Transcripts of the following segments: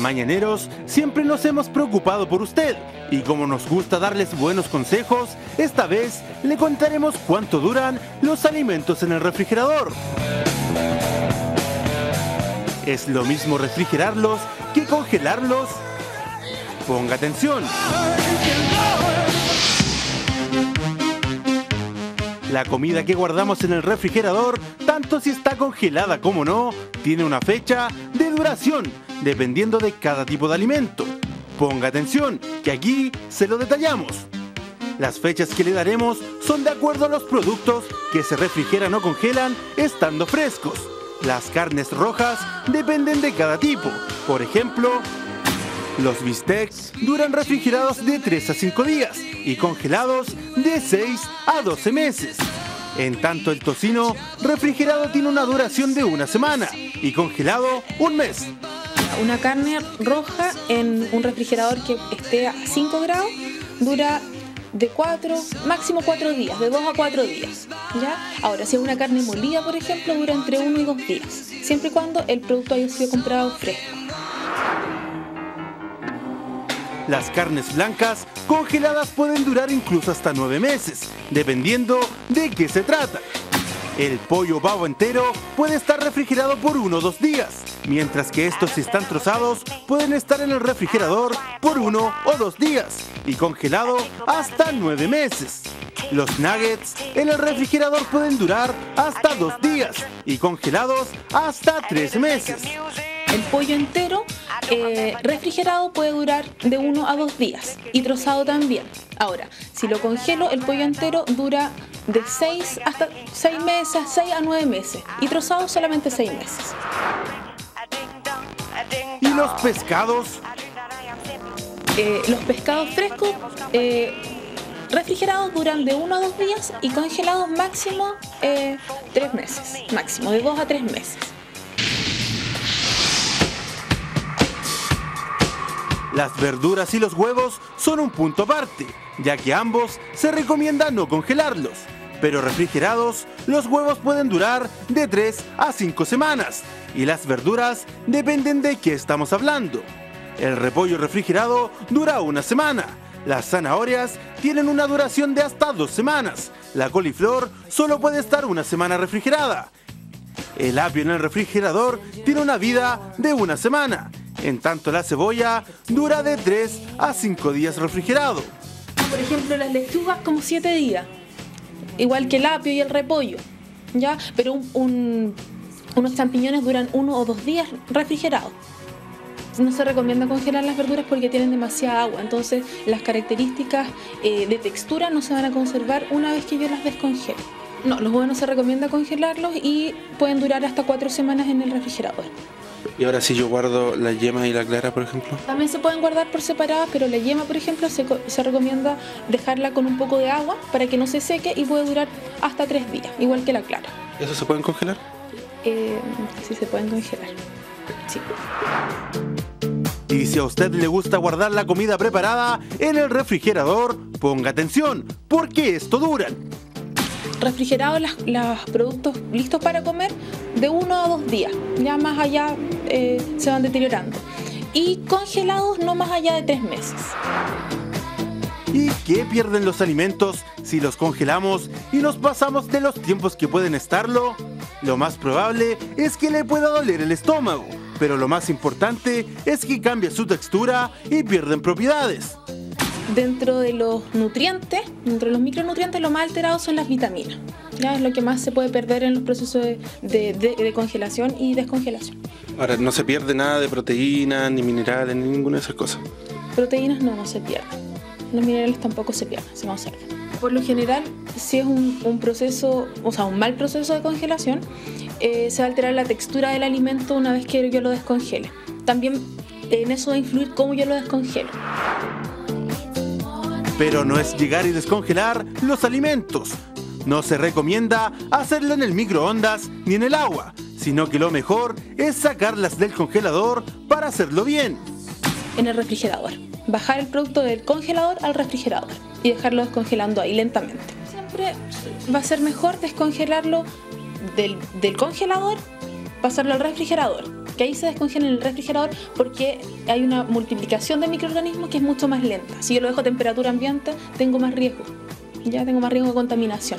Mañaneros siempre nos hemos preocupado por usted y como nos gusta darles buenos consejos, esta vez le contaremos cuánto duran los alimentos en el refrigerador. ¿Es lo mismo refrigerarlos que congelarlos? Ponga atención. La comida que guardamos en el refrigerador, tanto si está congelada como no, tiene una fecha de duración, dependiendo de cada tipo de alimento. Ponga atención, que aquí se lo detallamos. Las fechas que le daremos son de acuerdo a los productos que se refrigeran o congelan estando frescos. Las carnes rojas dependen de cada tipo. Por ejemplo, los bistecs duran refrigerados de 3 a 5 días y congelados de 6 a 12 meses. En tanto, el tocino refrigerado tiene una duración de una semana y congelado un mes. Una carne roja en un refrigerador que esté a 5 grados dura de 4, máximo 4 días, de 2 a 4 días. ¿Ya? Ahora, si es una carne molida, por ejemplo, dura entre 1 y 2 días, siempre y cuando el producto haya sido comprado fresco. Las carnes blancas congeladas pueden durar incluso hasta 9 meses, dependiendo de qué se trata. El pollo pavo entero puede estar refrigerado por 1 o 2 días, mientras que estos, si están trozados, pueden estar en el refrigerador por 1 o 2 días y congelado hasta 9 meses. Los nuggets en el refrigerador pueden durar hasta 2 días y congelados hasta 3 meses. El pollo entero refrigerado puede durar de 1 a 2 días y trozado también. Ahora, si lo congelo, el pollo entero dura de 6 hasta 6 meses, 6 a 9 meses y trozado solamente 6 meses. ¿Y los pescados? Los pescados frescos refrigerados duran de 1 a 2 días y congelados máximo 3 meses, máximo de 2 a 3 meses. Las verduras y los huevos son un punto aparte, ya que ambos se recomienda no congelarlos. Pero refrigerados, los huevos pueden durar de 3 a 5 semanas y las verduras dependen de qué estamos hablando. El repollo refrigerado dura 1 semana. Las zanahorias tienen una duración de hasta 2 semanas. La coliflor solo puede estar 1 semana refrigerada. El apio en el refrigerador tiene una vida de 1 semana. En tanto, la cebolla dura de 3 a 5 días refrigerado. Por ejemplo, las lechugas como 7 días, igual que el apio y el repollo, ¿ya? Pero unos champiñones duran 1 o 2 días refrigerados. No se recomienda congelar las verduras porque tienen demasiada agua, entonces las características de textura no se van a conservar una vez que yo las descongelo. No, los huevos no se recomienda congelarlos y pueden durar hasta 4 semanas en el refrigerador. Y ahora si yo guardo la yema y la clara, por ejemplo. También se pueden guardar por separado, pero la yema, por ejemplo, se recomienda dejarla con un poco de agua para que no se seque y puede durar hasta 3 días, igual que la clara. ¿Eso se pueden congelar? Sí, se pueden congelar. Sí. Y si a usted le gusta guardar la comida preparada en el refrigerador, ponga atención, porque esto duran. Refrigerados los productos listos para comer de 1 a 2 días, ya más allá se van deteriorando. Y congelados no más allá de 3 meses. ¿Y qué pierden los alimentos si los congelamos y nos pasamos de los tiempos que pueden estarlo? Lo más probable es que le pueda doler el estómago, pero lo más importante es que cambia su textura y pierden propiedades. Dentro de los nutrientes, dentro de los micronutrientes, lo más alterado son las vitaminas. Ya es lo que más se puede perder en los procesos de congelación y descongelación. Ahora, no se pierde nada de proteínas, ni minerales, ni ninguna de esas cosas. Proteínas no se pierden. Los minerales tampoco se pierden, se conservan. Por lo general, si es un proceso, o sea, un mal proceso de congelación, se va a alterar la textura del alimento una vez que yo lo descongele. También en eso va a influir cómo yo lo descongelo. Pero no es llegar y descongelar los alimentos. No se recomienda hacerlo en el microondas ni en el agua, sino que lo mejor es sacarlas del congelador para hacerlo bien. En el refrigerador. Bajar el producto del congelador al refrigerador y dejarlo descongelando ahí lentamente. Siempre va a ser mejor descongelarlo del congelador, pasarlo al refrigerador que ahí se descongela en el refrigerador porque hay una multiplicación de microorganismos que es mucho más lenta. Si yo lo dejo a temperatura ambiente, tengo más riesgo. Ya tengo más riesgo de contaminación.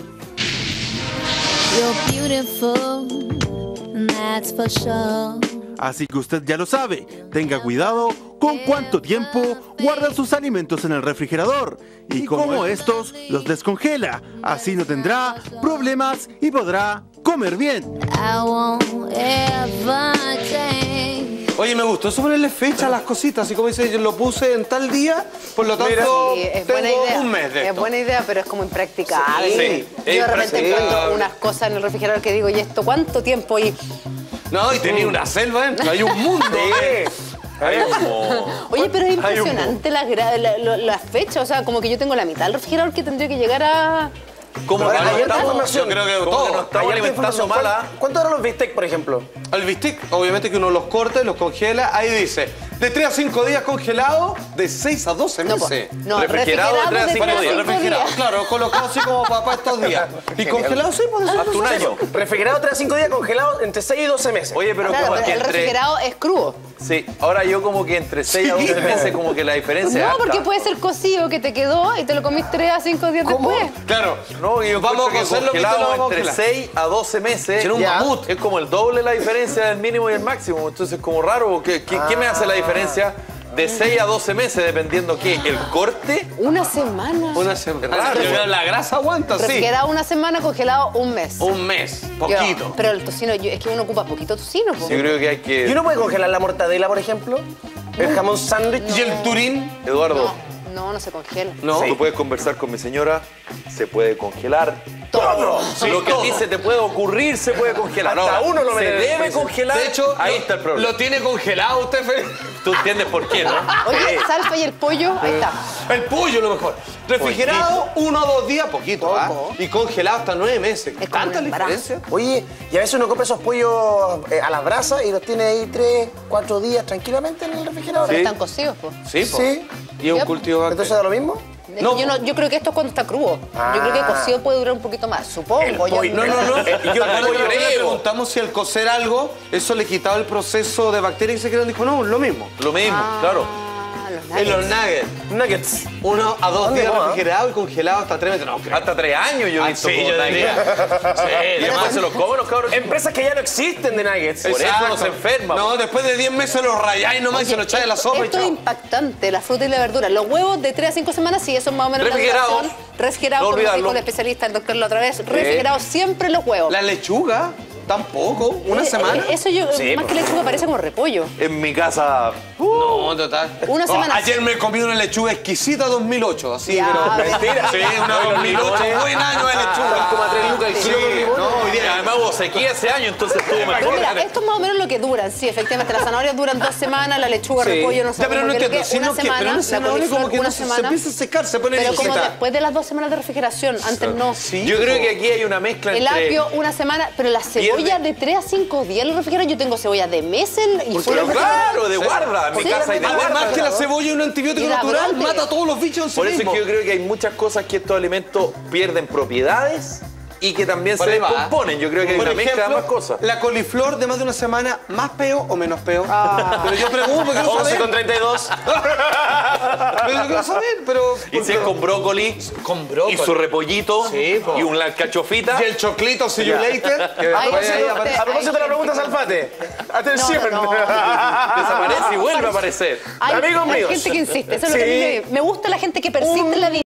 You're beautiful, that's for sure. Así que usted ya lo sabe, tenga cuidado con cuánto tiempo guarda sus alimentos en el refrigerador y cómo estos los descongela. Así no tendrá problemas y podrá comer bien. I won't ever change. Oye, me gustó eso ponerle fecha a las cositas, así como dice, yo lo puse en tal día, por lo tanto, Sí, es tengo buena idea. un mes de Es esto. buena idea, pero es como impracticable. Sí, es Yo de repente impracticable. encuentro unas cosas en el refrigerador que digo, ¿y esto cuánto tiempo? Y, No, y tenía una selva dentro, hay un mundo. oye, pero es impresionante las fechas. O sea, como que yo tengo la mitad del refrigerador que tendría que llegar a... Como Ahora, que hay no otra estamos, información. yo creo que Como todo, que no nos estamos hay otra alimentando información. mala. ¿Cuánto eran los bistec, por ejemplo? El bistec, obviamente que uno los corta y los congela, ahí dice, de 3 a 5 días congelado, de 6 a 12 No, meses. no, refrigerado de 3 a 5 días. Refrigerado, claro, colocado así como para estos días. Y congelado, sí, puede ser. Hasta un año. Refrigerado 3 a 5 días, congelado entre 6 y 12 meses. Oye, pero Claro, como pero que el entre... refrigerado es crudo. Sí, ahora yo como que entre 6 a 12 meses como que la diferencia es No, alta. porque puede ser cocido que te quedó y te lo comiste 3 a 5 días después. Claro, No, yo vamos a encuentro que cocerlo y te lo congelado vamos a entre congelar. 6 a 12 meses. Tiene un Ya. mamut. Es como el doble la diferencia del mínimo y el máximo. Entonces, como raro. ¿Qué me hace la diferencia de 6 a 12 meses dependiendo qué? ¿El corte? Una semana. Una semana. Raro. La grasa aguanta, sí. Refrigerado una semana, congelado un mes. Un mes, Yo- poquito. pero el tocino, es que uno ocupa poquito tocino. po. Yo creo que hay que... ¿Y uno puede congelar la mortadela, por ejemplo? ¿El jamón sándwich? ¿Y el turín? Eduardo, No se congela. No. tú puedes conversar con mi señora, se puede congelar. Todo. Lo que a ti se te puede ocurrir se puede congelar. Hasta Ahora, uno lo se mete en el debe freezer. congelar. De hecho, ahí está el problema. Lo tiene congelado usted, Felipe. Tú entiendes por qué, ¿no? Oye, salsa y el pollo, ahí está. El pollo lo mejor. Refrigerado 1 o 2 días, poquito, ¿ah? Poco. Y congelado hasta 9 meses. Es como ¿Tanta un embarazo. diferencia? Oye, y a veces uno compra esos pollos a las brasas y los tiene ahí 3, 4 días tranquilamente en el refrigerador. Pero están cocidos, pues. Sí, po. Sí. Y es un Yep. cultivo de ¿Entonces da lo mismo? No. Yo creo que esto es cuando está crudo. Yo creo que cocido puede durar un poquito más, supongo. Yo- No. Yo pollo le creo. preguntamos si al cocer algo, eso le quitaba el proceso de bacterias y se quedó. Dijo, no, lo mismo. Lo mismo, claro. Los En los nuggets. nuggets. Nuggets. 1 a 2 ¿Dónde días va? refrigerado y congelado hasta 3 meses. No, creo. Hasta 3 años yo he Ah, visto sí, como yo nuggets. diría. Sí, además se los comen los cabros. Empresas que ya no existen de nuggets. Por eso no se enferma. No, después de 10 meses los rayáis nomás y se los echáis a la sopa y Esto es chao. impactante, la fruta y la verdura. Los huevos de 3 a 5 semanas, sí, eso es más o menos Refrigerados. la duración. Refrigerados, No como dijo olvidarlo. el especialista, el doctor la otra vez. Refrigerados siempre los huevos. La lechuga, tampoco. Una semana. Eso yo, Sí, más que lechuga, parece como repollo. En mi casa, No, total. Una semana. Ayer me comí una lechuga exquisita 2008, así, Ya, pero... mentira. Sí, una 2008, buen año de lechuga. 3 lucas el Sí, kilo. no, hoy y día... además hubo sequía ese año, entonces estuvo Pero mejor. mira, esto es más o menos lo que duran. Sí, efectivamente, las zanahorias duran 2 semanas, la lechuga, repollo, no sé. Ya, pero no qué, entiendo, si una no, ¿qué? semana, Pero una la zanahoria como coliflor, que una no se semana. empieza a secar, se pone Pero como lisita. después de las 2 semanas de refrigeración, antes no. Sí, Yo creo que aquí hay una mezcla El entre... apio, una semana, pero la cebolla de 3 a 5 días en el refrigerador, yo tengo cebolla de meses y fuera Pero del claro, de guarda. En mi Sí, casa hay de además guarda. Además que la cebolla es un antibiótico Y la natural, brócoli. mata a todos los bichos en sí Por eso es mismo. que yo creo que hay muchas cosas que estos alimentos pierden propiedades y que también Por se ahí va. descomponen. Yo creo que hay Por una mezcla de ejemplo, ambas cosas. la coliflor de más de una semana, ¿más peo o menos peo? Pero yo pregunto, quiero 11 saber. con 32. Pero yo quiero saber, pero... Y si es con brócoli, Con brócoli. y su repollito, Sí, po. y una cachofita. Y el choclito, see you later. que Ay, después ahí sí, aparece. A propósito de la pregunta, Salfate. Atención. No. Desaparece y vuelve a aparecer. Hay, Amigos hay míos. gente que insiste, eso es lo que a mí me gusta la gente que persiste en la vida.